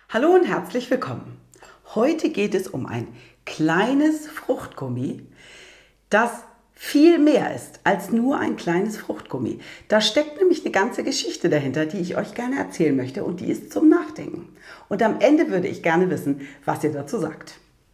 Hallo und herzlich willkommen. Heute geht es um ein kleines Fruchtgummi, das viel mehr ist als nur ein kleines Fruchtgummi. Da steckt nämlich eine ganze Geschichte dahinter, die ich euch gerne erzählen möchte und die ist zum Nachdenken. Und am Ende würde ich gerne wissen, was ihr dazu sagt.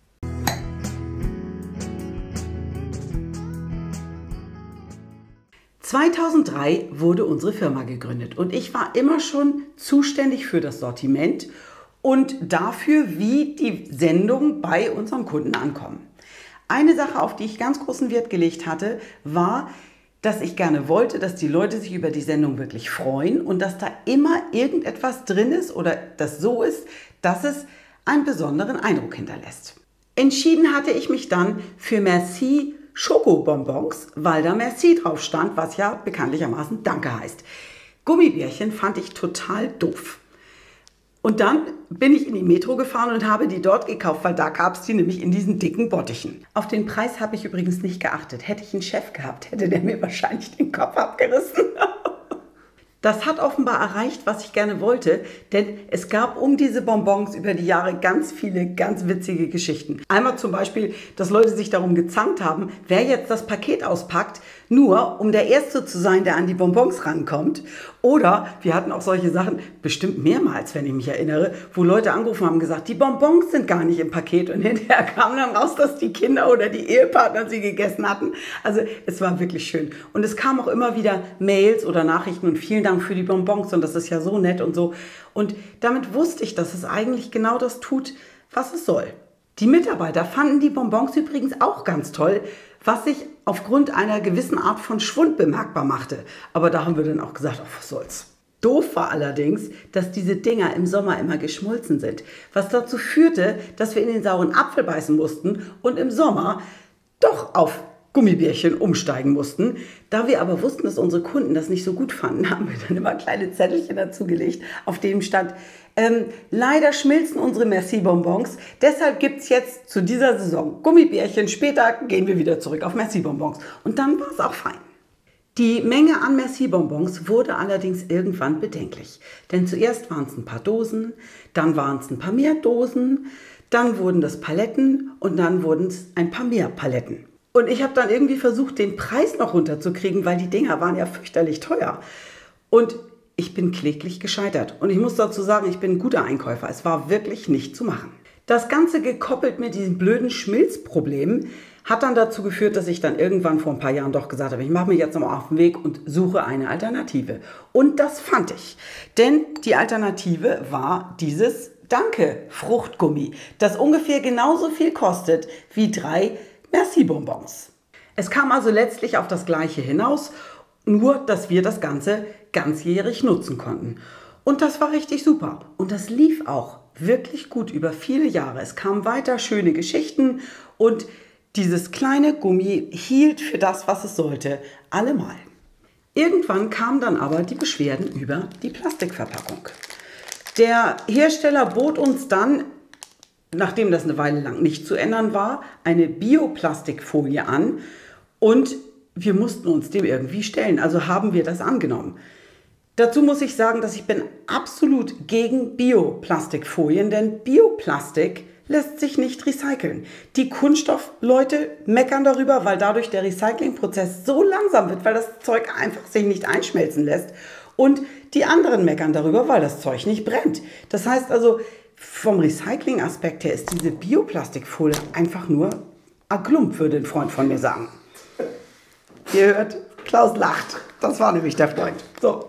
(2003) wurde unsere Firma gegründet und ich war immer schon zuständig für das Sortiment und dafür, wie die Sendungen bei unseren Kunden ankommen. Eine Sache, auf die ich ganz großen Wert gelegt hatte, war, dass ich gerne wollte, dass die Leute sich über die Sendung wirklich freuen und dass da immer irgendetwas drin ist oder das so ist, dass es einen besonderen Eindruck hinterlässt. Entschieden hatte ich mich dann für Merci Schokobonbons, weil da Merci drauf stand, was ja bekanntlichermaßen Danke heißt. Gummibärchen fand ich total doof. Und dann bin ich in die Metro gefahren und habe die dort gekauft, weil da gab es die nämlich in diesen dicken Bottichen. Auf den Preis habe ich übrigens nicht geachtet. Hätte ich einen Chef gehabt, hätte der mir wahrscheinlich den Kopf abgerissen. Das hat offenbar erreicht, was ich gerne wollte, denn es gab um diese Bonbons über die Jahre ganz viele ganz witzige Geschichten. Einmal zum Beispiel, dass Leute sich darum gezankt haben, wer jetzt das Paket auspackt, nur um der Erste zu sein, der an die Bonbons rankommt. Oder wir hatten auch solche Sachen, bestimmt mehrmals, wenn ich mich erinnere, wo Leute angerufen haben und gesagt, die Bonbons sind gar nicht im Paket. Und hinterher kam dann raus, dass die Kinder oder die Ehepartner sie gegessen hatten. Also es war wirklich schön. Und es kamen auch immer wieder Mails oder Nachrichten und vielen Dank für die Bonbons und das ist ja so nett und so. Und damit wusste ich, dass es eigentlich genau das tut, was es soll. Die Mitarbeiter fanden die Bonbons übrigens auch ganz toll, was sich aufgrund einer gewissen Art von Schwund bemerkbar machte. Aber da haben wir dann auch gesagt, ach, was soll's. Doof war allerdings, dass diese Dinger im Sommer immer geschmolzen sind, was dazu führte, dass wir in den sauren Apfel beißen mussten und im Sommer doch auf Gummibärchen umsteigen mussten. Da wir aber wussten, dass unsere Kunden das nicht so gut fanden, haben wir dann immer kleine Zettelchen dazugelegt, auf denen stand, leider schmilzen unsere Merci-Bonbons, deshalb gibt es jetzt zu dieser Saison Gummibärchen, später gehen wir wieder zurück auf Merci-Bonbons. Und dann war es auch fein. Die Menge an Merci-Bonbons wurde allerdings irgendwann bedenklich, denn zuerst waren es ein paar Dosen, dann waren es ein paar mehr Dosen, dann wurden das Paletten und dann wurden es ein paar mehr Paletten. Und ich habe dann irgendwie versucht, den Preis noch runterzukriegen, weil die Dinger waren ja fürchterlich teuer. Und ich bin kläglich gescheitert. Und ich muss dazu sagen, ich bin ein guter Einkäufer. Es war wirklich nicht zu machen. Das Ganze gekoppelt mit diesem blöden Schmilzproblem hat dann dazu geführt, dass ich dann irgendwann vor ein paar Jahren doch gesagt habe, ich mache mich jetzt nochmal auf den Weg und suche eine Alternative. Und das fand ich. Denn die Alternative war dieses Danke-Fruchtgummi, das ungefähr genauso viel kostet wie 3 Merci-Bonbons. Es kam also letztlich auf das Gleiche hinaus, nur dass wir das Ganze ganzjährig nutzen konnten. Und das war richtig super. Und das lief auch wirklich gut über viele Jahre. Es kamen weiter schöne Geschichten und dieses kleine Gummi hielt für das, was es sollte, allemal. Irgendwann kamen dann aber die Beschwerden über die Plastikverpackung. Der Hersteller bot uns dann, nachdem das eine Weile lang nicht zu ändern war, eine Bioplastikfolie an und wir mussten uns dem irgendwie stellen. Also haben wir das angenommen. Dazu muss ich sagen, dass ich bin absolut gegen Bioplastikfolien, denn Bioplastik lässt sich nicht recyceln. Die Kunststoffleute meckern darüber, weil dadurch der Recyclingprozess so langsam wird, weil das Zeug einfach sich nicht einschmelzen lässt. Und die anderen meckern darüber, weil das Zeug nicht brennt. Das heißt also, vom Recycling-Aspekt her ist diese Bioplastikfolie einfach nur ein Klump, würde ein Freund von mir sagen. Ihr hört, Klaus lacht. Das war nämlich der Freund. So.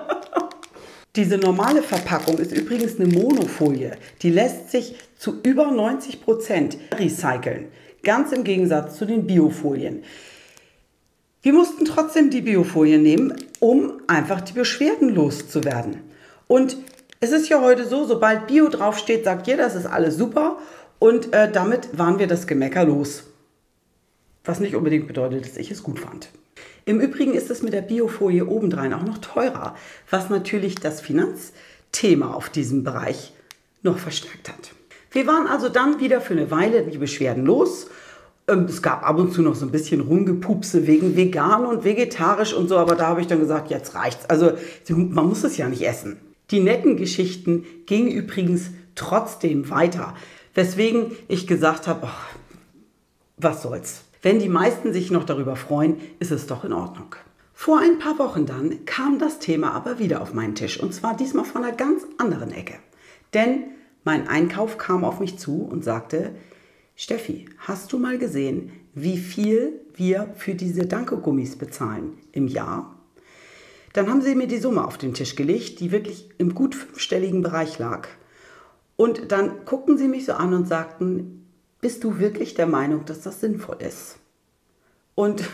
Diese normale Verpackung ist übrigens eine Monofolie. Die lässt sich zu über 90% recyceln. Ganz im Gegensatz zu den Biofolien. Wir mussten trotzdem die Biofolien nehmen, um einfach die Beschwerden loszuwerden. Und es ist ja heute so, sobald Bio draufsteht, sagt jeder, das ist alles super. Und damit waren wir das Gemecker los. Was nicht unbedingt bedeutet, dass ich es gut fand. Im Übrigen ist es mit der Biofolie obendrein auch noch teurer, was natürlich das Finanzthema auf diesem Bereich noch verstärkt hat. Wir waren also dann wieder für eine Weile die Beschwerden los. Es gab ab und zu noch so ein bisschen Rumgepupse wegen vegan und vegetarisch und so, aber da habe ich dann gesagt, jetzt reicht's. Also man muss es ja nicht essen. Die netten Geschichten gingen übrigens trotzdem weiter. Weswegen ich gesagt habe, oh, was soll's. Wenn die meisten sich noch darüber freuen, ist es doch in Ordnung. Vor ein paar Wochen dann kam das Thema aber wieder auf meinen Tisch. Und zwar diesmal von einer ganz anderen Ecke. Denn mein Einkauf kam auf mich zu und sagte, Steffi, hast du mal gesehen, wie viel wir für diese Danke-Gummis bezahlen im Jahr? Dann haben sie mir die Summe auf den Tisch gelegt, die wirklich im gut fünfstelligen Bereich lag. Und dann guckten sie mich so an und sagten, bist du wirklich der Meinung, dass das sinnvoll ist? Und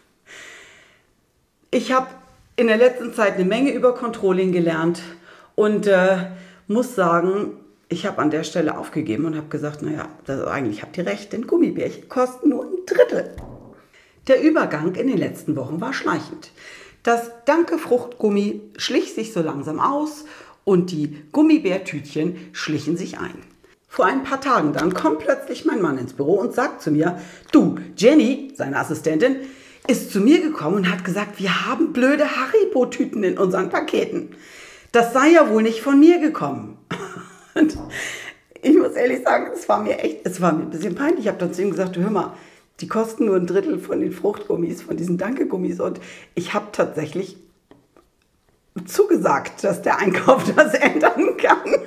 ich habe in der letzten Zeit eine Menge über Controlling gelernt und muss sagen, ich habe an der Stelle aufgegeben und habe gesagt, naja, eigentlich habt ihr recht, denn Gummibärchen kosten nur ein Drittel. Der Übergang in den letzten Wochen war schleichend. Das Danke-Fruchtgummi schlich sich so langsam aus und die Gummibärtütchen schlichen sich ein. Vor ein paar Tagen dann kommt plötzlich mein Mann ins Büro und sagt zu mir, du, Jenny, seine Assistentin, ist zu mir gekommen und hat gesagt, wir haben blöde Haribo-Tüten in unseren Paketen. Das sei ja wohl nicht von mir gekommen. Und ich muss ehrlich sagen, es war mir ein bisschen peinlich. Ich habe dann zu ihm gesagt, hör mal, die kosten nur ein Drittel von den Fruchtgummis, von diesen Danke-Gummis. Und ich habe tatsächlich zugesagt, dass der Einkauf das ändern kann.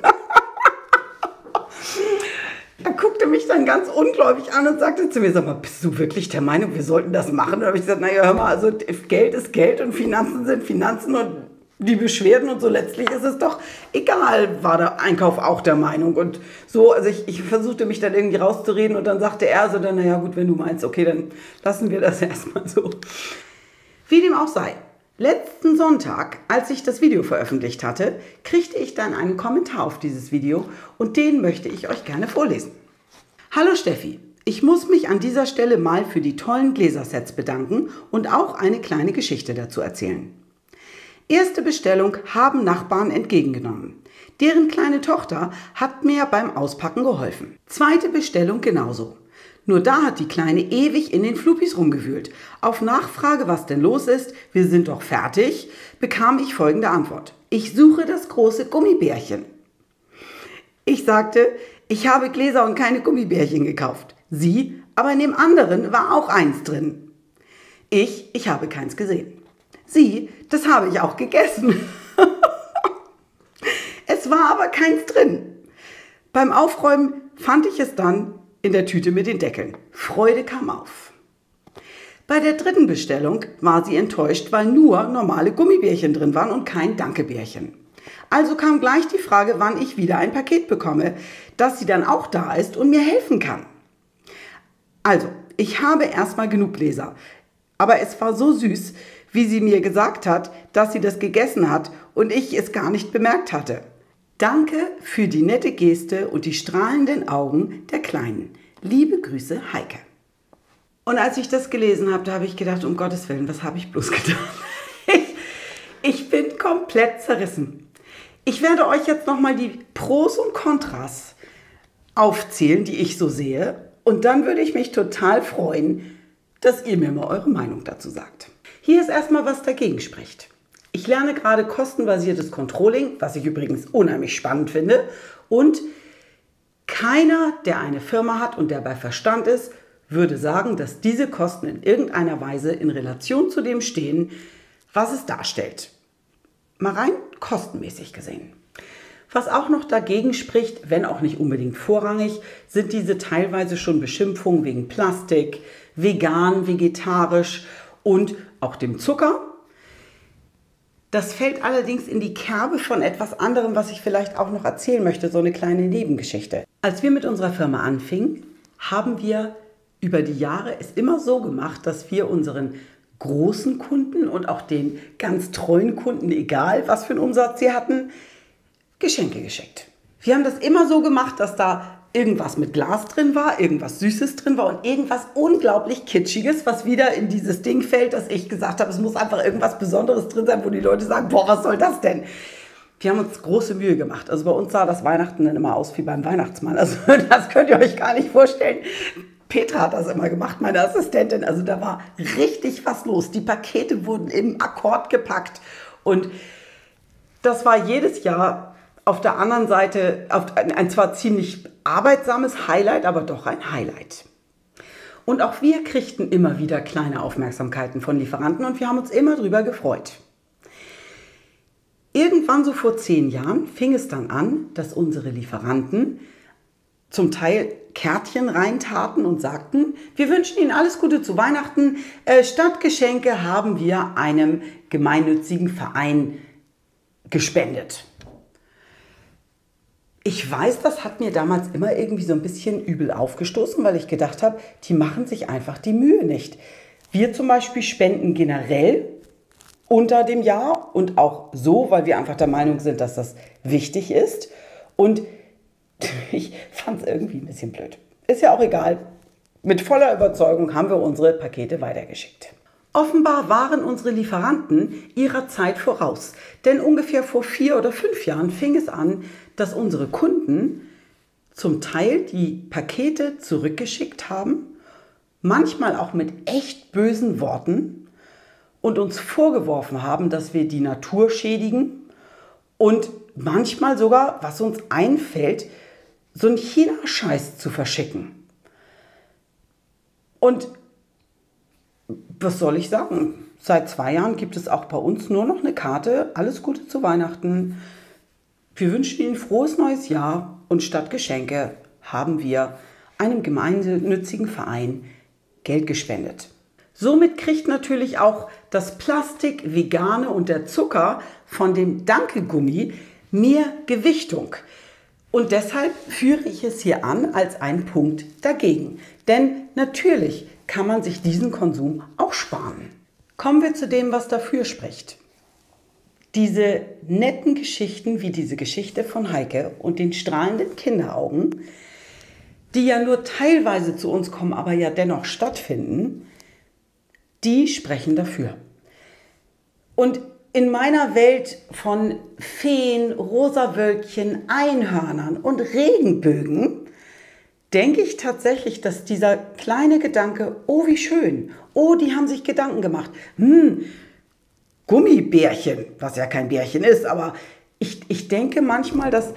Er guckte mich dann ganz ungläubig an und sagte zu mir, sag mal, bist du wirklich der Meinung, wir sollten das machen? Und da habe ich gesagt, naja, hör mal, also Geld ist Geld und Finanzen sind Finanzen und die Beschwerden und so, letztlich ist es doch egal, war der Einkauf auch der Meinung. Und so, also ich versuchte mich dann irgendwie rauszureden und dann sagte er so, dann, naja gut, wenn du meinst, okay, dann lassen wir das erstmal so. Wie dem auch sei. Letzten Sonntag, als ich das Video veröffentlicht hatte, kriegte ich dann einen Kommentar auf dieses Video und den möchte ich euch gerne vorlesen. Hallo Steffi, ich muss mich an dieser Stelle mal für die tollen Gläsersets bedanken und auch eine kleine Geschichte dazu erzählen. Erste Bestellung haben Nachbarn entgegengenommen. Deren kleine Tochter hat mir beim Auspacken geholfen. Zweite Bestellung genauso. Nur da hat die Kleine ewig in den Flupis rumgewühlt. Auf Nachfrage, was denn los ist, wir sind doch fertig, bekam ich folgende Antwort. Ich suche das große Gummibärchen. Ich sagte, ich habe Gläser und keine Gummibärchen gekauft. Sie, aber in dem anderen war auch eins drin. Ich habe keins gesehen. Sie, das habe ich auch gegessen. Es war aber keins drin. Beim Aufräumen fand ich es dann in der Tüte mit den Deckeln. Freude kam auf. Bei der dritten Bestellung war sie enttäuscht, weil nur normale Gummibärchen drin waren und kein Dankebärchen. Also kam gleich die Frage, wann ich wieder ein Paket bekomme, dass sie dann auch da ist und mir helfen kann. Also, ich habe erstmal genug Gläser, aber es war so süß, wie sie mir gesagt hat, dass sie das gegessen hat und ich es gar nicht bemerkt hatte. Danke für die nette Geste und die strahlenden Augen der Kleinen. Liebe Grüße, Heike. Und als ich das gelesen habe, da habe ich gedacht, um Gottes Willen, was habe ich bloß getan? Ich bin komplett zerrissen. Ich werde euch jetzt nochmal die Pros und Kontras aufzählen, die ich so sehe. Und dann würde ich mich total freuen, dass ihr mir mal eure Meinung dazu sagt. Hier ist erstmal, was dagegen spricht. Ich lerne gerade kostenbasiertes Controlling, was ich übrigens unheimlich spannend finde. Und keiner, der eine Firma hat und der bei Verstand ist, würde sagen, dass diese Kosten in irgendeiner Weise in Relation zu dem stehen, was es darstellt. Mal rein kostenmäßig gesehen. Was auch noch dagegen spricht, wenn auch nicht unbedingt vorrangig, sind diese teilweise schon Beschimpfungen wegen Plastik, vegan, vegetarisch und auch dem Zucker. Das fällt allerdings in die Kerbe von etwas anderem, was ich vielleicht auch noch erzählen möchte, so eine kleine Nebengeschichte. Als wir mit unserer Firma anfingen, haben wir über die Jahre es immer so gemacht, dass wir unseren großen Kunden und auch den ganz treuen Kunden, egal was für einen Umsatz sie hatten, Geschenke geschenkt. Wir haben das immer so gemacht, dass da irgendwas mit Glas drin war, irgendwas Süßes drin war und irgendwas unglaublich Kitschiges, was wieder in dieses Ding fällt, dass ich gesagt habe, es muss einfach irgendwas Besonderes drin sein, wo die Leute sagen, boah, was soll das denn? Wir haben uns große Mühe gemacht. Also bei uns sah das Weihnachten dann immer aus wie beim Weihnachtsmann. Also das könnt ihr euch gar nicht vorstellen. Petra hat das immer gemacht, meine Assistentin. Also da war richtig was los. Die Pakete wurden im Akkord gepackt und das war jedes Jahr auf der anderen Seite ein zwar ziemlich arbeitsames Highlight, aber doch ein Highlight. Und auch wir kriegten immer wieder kleine Aufmerksamkeiten von Lieferanten und wir haben uns immer drüber gefreut. Irgendwann so vor 10 Jahren fing es dann an, dass unsere Lieferanten zum Teil Kärtchen reintaten und sagten, wir wünschen Ihnen alles Gute zu Weihnachten. Statt Geschenke haben wir einem gemeinnützigen Verein gespendet. Ich weiß, das hat mir damals immer irgendwie so ein bisschen übel aufgestoßen, weil ich gedacht habe, die machen sich einfach die Mühe nicht. Wir zum Beispiel spenden generell unter dem Jahr und auch so, weil wir einfach der Meinung sind, dass das wichtig ist. Und ich fand es irgendwie ein bisschen blöd. Ist ja auch egal. Mit voller Überzeugung haben wir unsere Pakete weitergeschickt. Offenbar waren unsere Lieferanten ihrer Zeit voraus. Denn ungefähr vor 4 oder 5 Jahren fing es an, dass unsere Kunden zum Teil die Pakete zurückgeschickt haben, manchmal auch mit echt bösen Worten und uns vorgeworfen haben, dass wir die Natur schädigen und manchmal sogar, was uns einfällt, so einen China-Scheiß zu verschicken. Und was soll ich sagen? Seit 2 Jahren gibt es auch bei uns nur noch eine Karte, alles Gute zu Weihnachten. Wir wünschen Ihnen frohes neues Jahr und statt Geschenke haben wir einem gemeinnützigen Verein Geld gespendet. Somit kriegt natürlich auch das Plastik, Vegane und der Zucker von dem Danke-Gummi mehr Gewichtung. Und deshalb führe ich es hier an als einen Punkt dagegen. Denn natürlich kann man sich diesen Konsum auch sparen. Kommen wir zu dem, was dafür spricht. Diese netten Geschichten wie diese Geschichte von Heike und den strahlenden Kinderaugen, die ja nur teilweise zu uns kommen, aber ja dennoch stattfinden, die sprechen dafür. Und in meiner Welt von Feen, Rosawölkchen, Einhörnern und Regenbögen denke ich tatsächlich, dass dieser kleine Gedanke, oh wie schön, oh die haben sich Gedanken gemacht, Gummibärchen, was ja kein Bärchen ist, aber ich denke manchmal, dass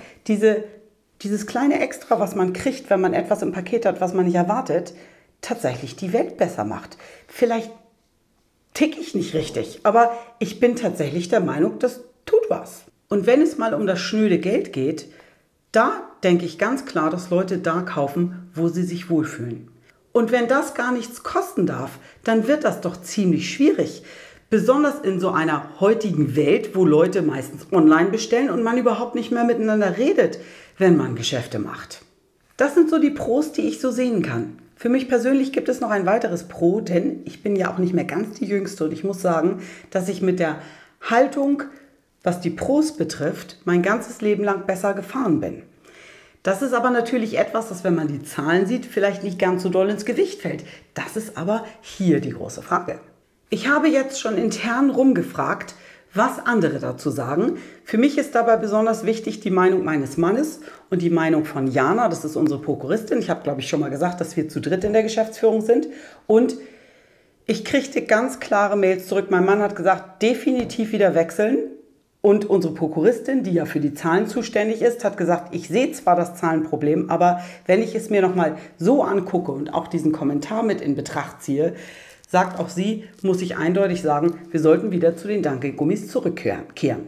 dieses kleine Extra, was man kriegt, wenn man etwas im Paket hat, was man nicht erwartet, tatsächlich die Welt besser macht. Vielleicht ticke ich nicht richtig, aber ich bin tatsächlich der Meinung, das tut was. Und wenn es mal um das schnöde Geld geht, da denke ich ganz klar, dass Leute da kaufen, wo sie sich wohlfühlen. Und wenn das gar nichts kosten darf, dann wird das doch ziemlich schwierig. Besonders in so einer heutigen Welt, wo Leute meistens online bestellen und man überhaupt nicht mehr miteinander redet, wenn man Geschäfte macht. Das sind so die Pros, die ich so sehen kann. Für mich persönlich gibt es noch ein weiteres Pro, denn ich bin ja auch nicht mehr ganz die Jüngste und ich muss sagen, dass ich mit der Haltung, was die Pros betrifft, mein ganzes Leben lang besser gefahren bin. Das ist aber natürlich etwas, das, wenn man die Zahlen sieht, vielleicht nicht ganz so doll ins Gewicht fällt. Das ist aber hier die große Frage. Ich habe jetzt schon intern rumgefragt, was andere dazu sagen. Für mich ist dabei besonders wichtig die Meinung meines Mannes und die Meinung von Jana, das ist unsere Prokuristin. Ich habe, glaube ich, schon mal gesagt, dass wir zu dritt in der Geschäftsführung sind. Und ich kriegte ganz klare Mails zurück. Mein Mann hat gesagt, definitiv wieder wechseln. Und unsere Prokuristin, die ja für die Zahlen zuständig ist, hat gesagt, ich sehe zwar das Zahlenproblem, aber wenn ich es mir nochmal so angucke und auch diesen Kommentar mit in Betracht ziehe, sagt auch sie, muss ich eindeutig sagen, wir sollten wieder zu den Danke-Gummis zurückkehren.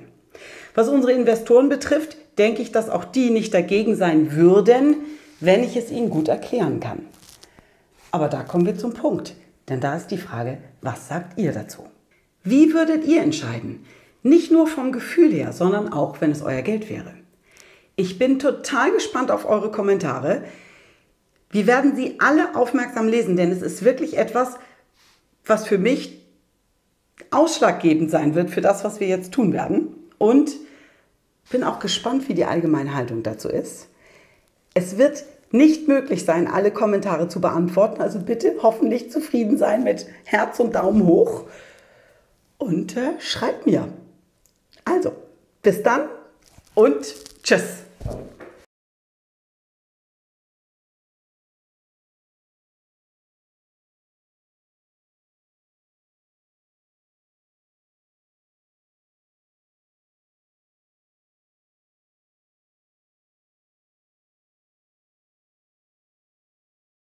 Was unsere Investoren betrifft, denke ich, dass auch die nicht dagegen sein würden, wenn ich es ihnen gut erklären kann. Aber da kommen wir zum Punkt, denn da ist die Frage, was sagt ihr dazu? Wie würdet ihr entscheiden? Nicht nur vom Gefühl her, sondern auch, wenn es euer Geld wäre. Ich bin total gespannt auf eure Kommentare. Wir werden sie alle aufmerksam lesen, denn es ist wirklich etwas, was für mich ausschlaggebend sein wird für das, was wir jetzt tun werden. Und bin auch gespannt, wie die allgemeine Haltung dazu ist. Es wird nicht möglich sein, alle Kommentare zu beantworten. Also bitte hoffentlich zufrieden sein mit Herz und Daumen hoch. Und schreibt mir. Also, bis dann und tschüss.